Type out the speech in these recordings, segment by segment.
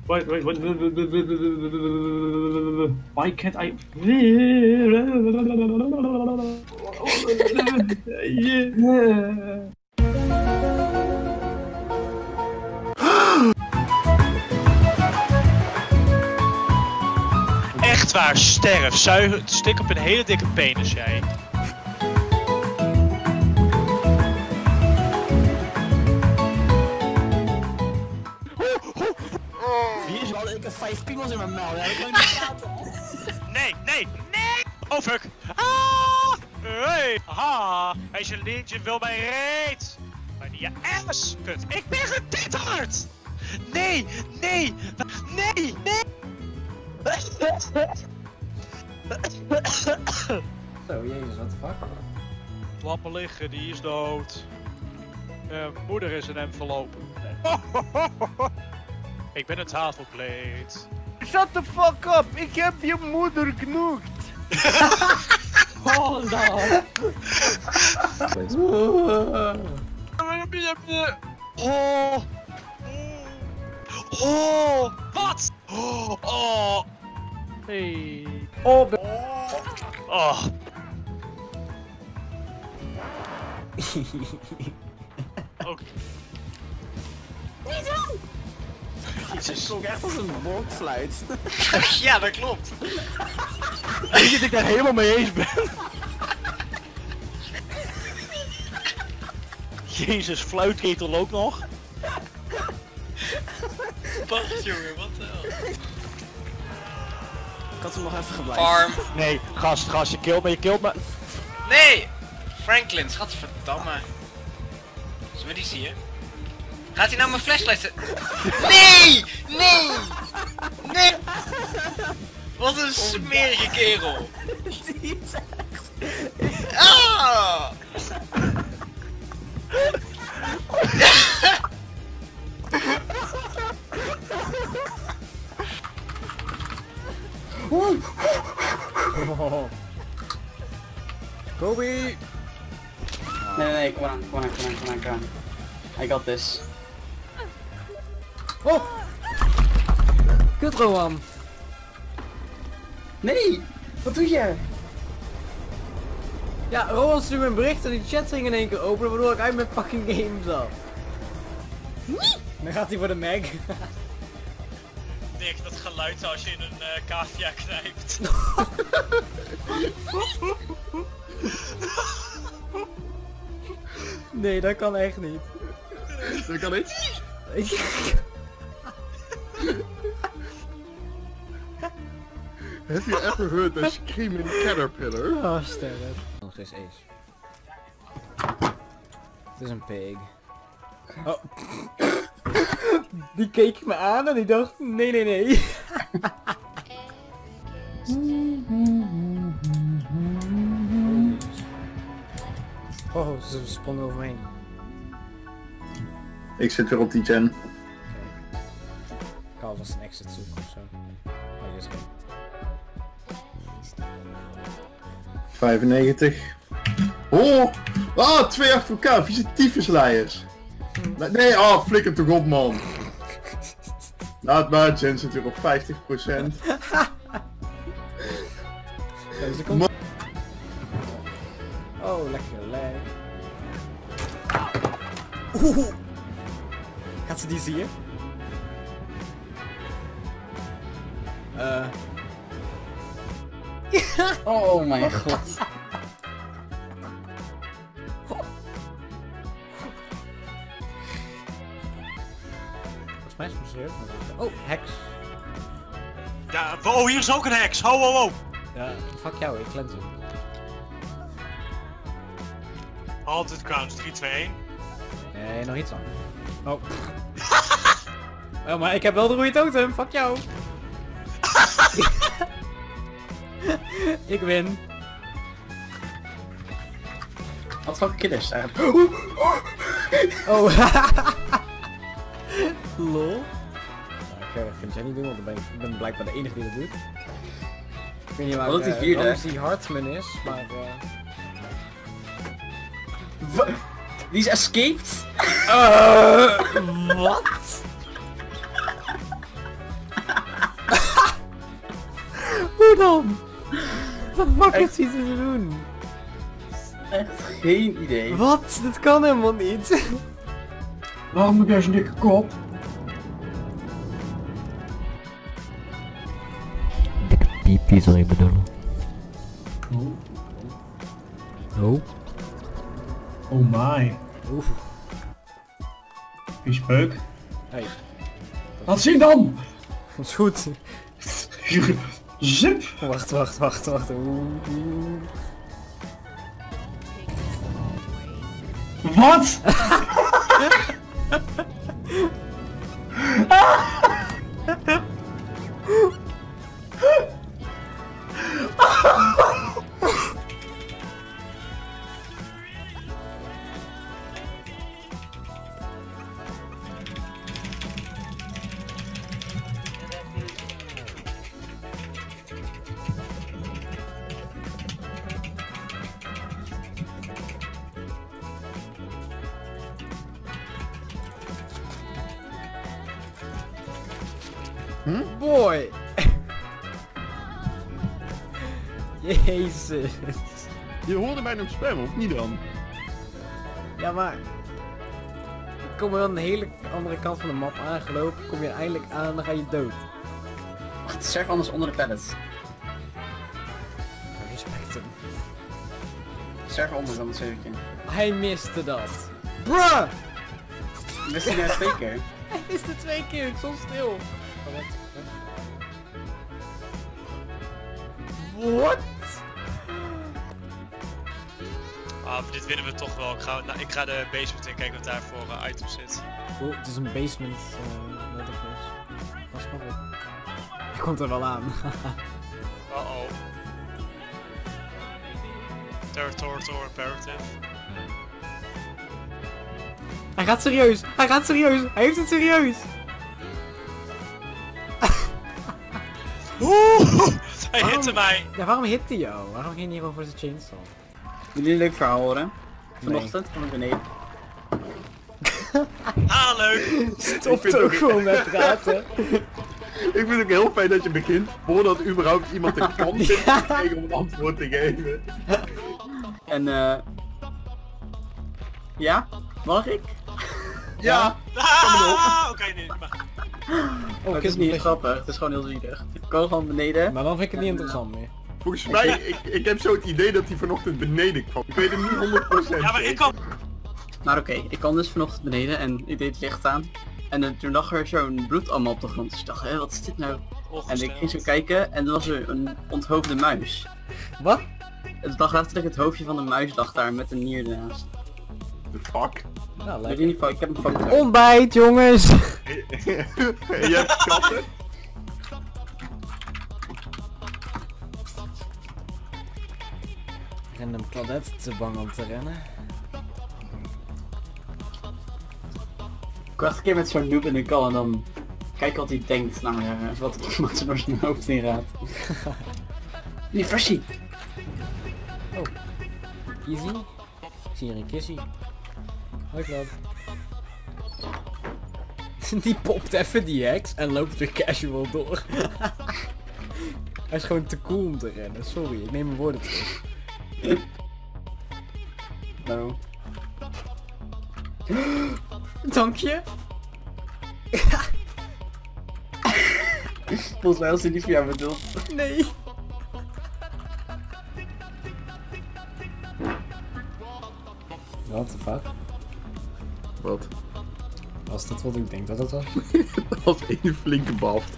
Wait. Why can't I? Yeah. Echt waar, sterf. Stik op een hele dikke penis, jij. Wie is al? Ik heb 5 piemels in mijn muil. Ja, dat kan ik niet praten. Nee! Oh fuck! Ah! Hey! Haha! Hij is een lintje, wil mij reet! Maar niet je ass! Kut! Ik ben getiteld! Nee! Zo, jezus, wat de fuck? Laat me liggen, die is dood. Moeder is een envelop. Ik ben het tafelkleed. Shut the fuck up! Ik heb je moeder genoegd! Oh, no! Oh! Wat? Oh! Hey. Oh! Oké. Niet doen! Het klonk echt als een wolkfluit. Ja, dat klopt. Weet je dat ik daar helemaal mee eens ben? Jezus, fluitketel ook nog. Wacht jongen, wat de hel. Ik had hem nog even gebleven. Farm. Nee, gast, je kilt me. Nee! Franklin, schatverdamme. Zullen we die zien? Gaat hij nou mijn flashlight zetten? Nee! Wat een smerige kerel! Die is echt... Ah! Kobe! Nee, kom on. I got this. Oh! Kut Rohan! Nee! Wat doe je? Ja, Rohan stuurde een bericht en die chat ging in één keer openen waardoor ik uit mijn fucking game zat. Dan gaat hij voor de mag. Dick, dat geluid als je in een cavia knijpt. Nee, dat kan echt niet. Dat kan niet. Have you ever heard a screaming caterpillar? Oh, sterren. Nog steeds ace. Het is een pig. Oh. Die keek me aan en die dacht, nee. Oh, ze sprongen over me heen. Ik zit weer op die gen. Ik ga alvast een exit zoeken ofzo. Oh, dit is geen. 95. Oh! Ah, 2 achter elkaar, vieze tyfusleiers. Nee, oh, flikker toch op, man. Laat maar, Jen zit weer op 50%. Deze komt. Oh, lekker leg. Oeh. Gaat ze die zien? Oh mijn god. Volgens mij is het serieus. Oh, heks. Ja, oh, hier is ook een heks. Ho. Ja, fuck jou, ik cleanse hem. Haunted Crowns, 3, 2, 1. Nee, nog iets anders. Oh. Oh, maar ik heb wel de rode totem, fuck jou. Ik win. Wat voor killers zijn? Oh. Lol. Ik vind jij niet doen, want ik ben blijkbaar de enige die dat doet. Ik weet niet waar die Hartman is, maar Die is escaped? wat? dan? Wat de fuck is hij te doen? Echt geen idee. Wat? Dit kan helemaal niet. Waarom heb jij zo'n dikke kop? Dikke piepie zal je bedoelen. Oh. Oh my. Oeh. Vies peuk. Hey. Laat zien dan! Dat is goed. Zip! Wacht. Oeh. Wat? Boy! Jezus. Je hoorde mij nog spammen, of niet dan? Ja, maar... Ik kom wel aan de hele andere kant van de map aangelopen, kom je eindelijk aan en dan ga je dood. Wacht, surf anders onder de pallets. Respect hem. Surf onder dan zeker. Hij miste dat. Bruh! Wist je nou 2 keer? Hij miste 2 keer, ik stond stil. What? Ah, dit winnen we toch wel. Ik ga de basement in kijken wat daar voor items zit. Oh, het is een basement letterface. Pas maar op. Hij komt er wel aan. Uh-oh. Territorial imperative. Hij gaat serieus! Hij heeft het serieus! Oeh! Hij hitte mij! Ja, waarom hit hij jou? Waarom ging hij niet gewoon voor zijn chainsaw? Wil je een leuk verhaal horen? Vanochtend kwam ik beneden. Ah, leuk! Stop toch gewoon met praten. Ik vind het ook heel fijn dat je begint voordat überhaupt iemand de kans heeft gekregen om een antwoord te geven. En ja? Mag ik? Ja! Oké, nee, maar... Oh, Het is niet grappig, het is gewoon heel zielig. Ik kwam gewoon beneden. Maar dan vind ik het niet interessant meer. Volgens mij, ik heb zo het idee dat hij vanochtend beneden kwam. Ik weet het niet 100%. Ja, maar ik kan... Maar oké, ik kwam dus vanochtend beneden en ik deed het licht aan. En toen lag er zo'n bloed allemaal op de grond. Dus ik dacht, hé, wat is dit nou? En ik ging zo kijken en er was er een onthoofde muis. Wat? Het lag letterlijk het hoofdje van een muis lag daar met een nier ernaast. The fuck? Nou, Weet je niet, ik heb een foto. Ontbijt, jongens! Je hebt katten? Random Claudette, te bang om te rennen. Ik was een keer met zo'n noob in de call en dan kijk wat hij denkt naar wat iemand door zijn hoofd in raadt. Nee, freshie! Oh. Easy. Ik zie hier een kissie. Hoi Claude. Die popt even die heks en loopt weer casual door. Hij is gewoon te cool om te rennen. Sorry, ik neem mijn woorden terug. No. Dank je. Volgens mij was hij niet voor jou bedoeld. Nee. What the fuck? Wat? Was dat wat ik denk dat het was? Dat was één flinke baft.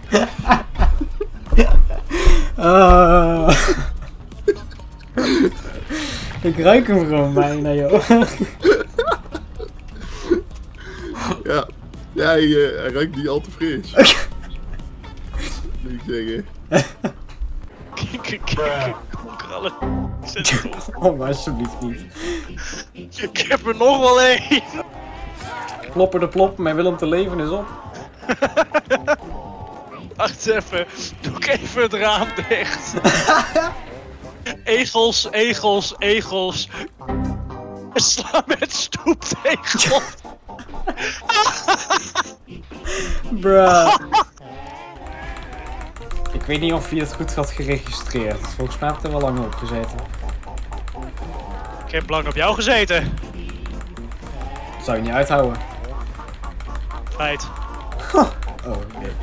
Ik ruik hem gewoon bijna, joh. Ja, ja hij ruikt niet al te fris. Moet ik zeggen. Krallen. Zet het op. Oh, maar alsjeblieft niet. Ik heb er nog wel één. Plopper de plop, mijn Willem te leven is op. Wacht even. Doe ik even het raam dicht. Egels, egels, egels. Sla met stoeptegel. Bruh. Ik weet niet of je het goed had geregistreerd. Volgens mij heb ik er wel lang op gezeten. Ik heb lang op jou gezeten. Zou je niet uithouden. Feit. Oh, oké.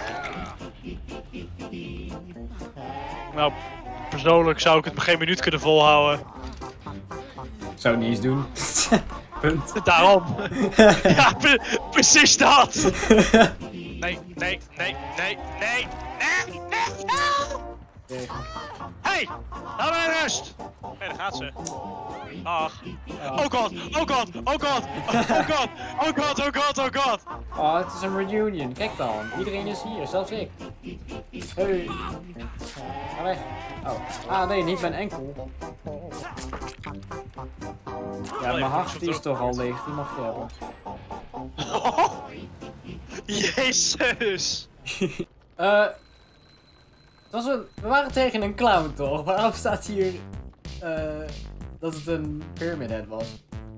Nou, persoonlijk zou ik het geen minuut kunnen volhouden. Ik zou het niet eens doen. Punt. Daarom. Ja, precies dat. Nee. Hey, laat mij rust. Hey, daar gaat ze. Ach. Oh god. Oh, het is een reunion. Kijk dan. Iedereen is hier, zelfs ik. Hey. Ga weg. Oh. Ah nee, niet mijn enkel. Ja, mijn hart die is toch al leeg. Die mag je hebben. Jezus. We waren tegen een clown toch? Waarom staat hier dat het een Pyramid Head was?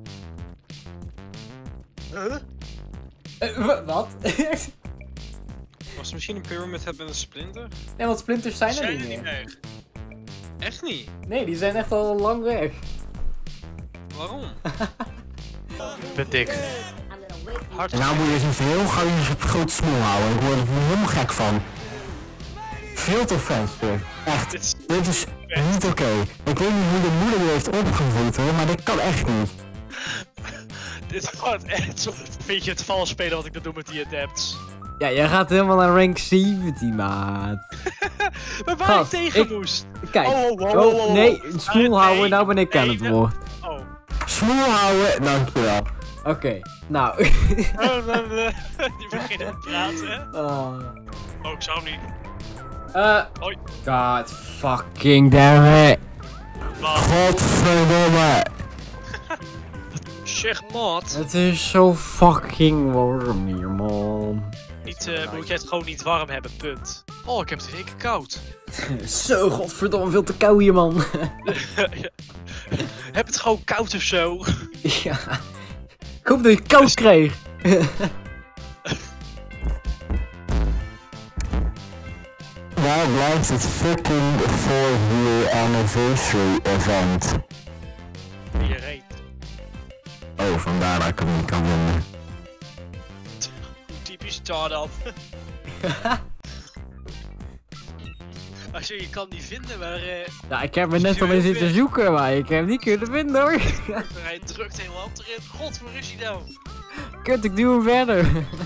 Wat? Was het misschien een Pyramid Head met een splinter? Nee, want splinters zijn er Zijn niet er niet meer. meer? Echt niet? Nee, die zijn echt al lang weg. Waarom? Ik ben dik. En nou moet je eens even heel gauw je grote smoel houden. Ik word er helemaal gek van. Veel te offensive. Echt. Dit is niet oké. Ik weet niet hoe de moeder die heeft opgevoed hoor, maar dit kan echt niet. Dit wordt echt zo. Vind je het vals spelen wat ik dat doe met die adepts? Ja, jij gaat helemaal naar rank 17, maat. Maar waar ik tegen moest. Kijk. Oh, nee, smoel houden, nou ben ik aan het woord. Oh. Smoel houden, dankjewel. Oké, nou. Die beginnen te praten. Oh, ik zou hem niet. Hoi. God fucking damn it. Godverdomme. Zeg, maat. Het is zo fucking warm hier, man. Moet jij het gewoon niet warm hebben, punt. Oh, ik heb het weken koud. Zo, godverdomme, veel te koud hier, man. Heb het gewoon koud of zo? Ja. Ik hoop dat je het koud kreeg. Waar blijft het fucking 4-year anniversary event? Je reet. Oh, vandaar dat ik hem niet kan vinden. Typisch daar dan. Als je kan niet vinden, maar Ja, ik heb er net al in zitten zoeken, maar ik heb hem niet kunnen vinden, hoor. hij drukt heel hand erin. God, waar is hij nou? Kut, ik duw hem verder.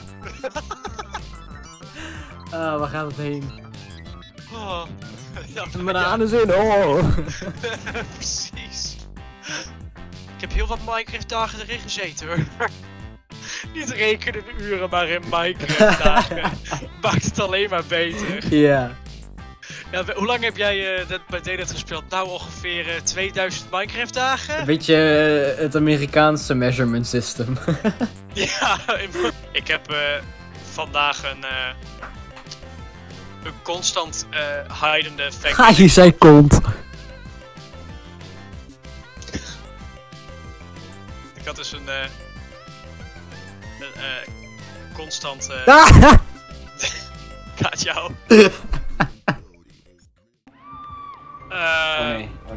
Waar gaat het heen? Oh. Ja, Mijn anus in, oh. Precies. Ik heb heel wat Minecraft dagen erin gezeten hoor. Niet rekenen in uren, maar in Minecraft dagen. Maakt het alleen maar beter. Ja. Ja, hoe lang heb jij bij Daylight gespeeld? Nou ongeveer 2000 Minecraft dagen? Een beetje het Amerikaanse measurement system. Ja, ik heb vandaag een constant hidende effect. Ga je zei kont. Ik had dus een constant gaat jou. Oh nee. Dat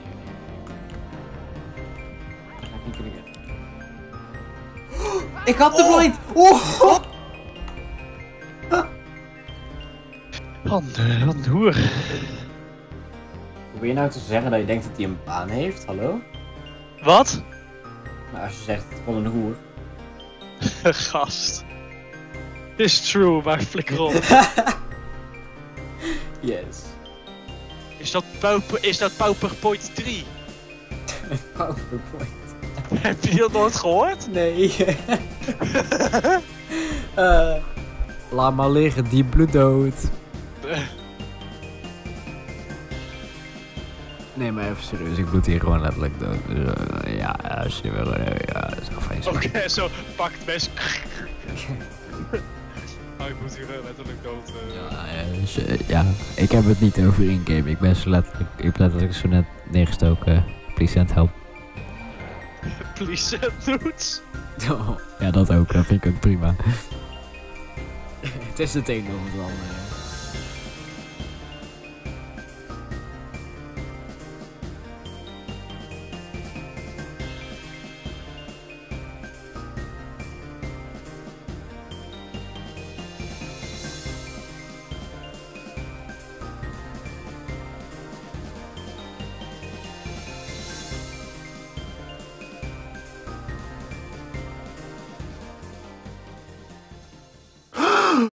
ga ik niet kunnen get. Ik had de blind! Oh! Wat een hoer. Probeer je nou te zeggen dat je denkt dat hij een baan heeft? Hallo? Wat? Nou, als je zegt het is gewoon een hoer. Gast. Is true, maar flikker op. Yes. Is dat PowerPoint 3? PowerPoint. Heb je dat nooit gehoord? Nee. Laat maar liggen, die bloeddood. Nee, maar even serieus, ik bloed hier gewoon letterlijk dood. Ja, als je wil, ja, dat is wel fijn. Oké, zo, pak het mes. Oh, ik moet hier letterlijk dood. Ja, ik heb het niet over in-game. Ik ben zo letterlijk zo net neergestoken. Please send help. Please send doet. Ja, dat ook. Dat vind ik ook prima. Het is het een of het andere.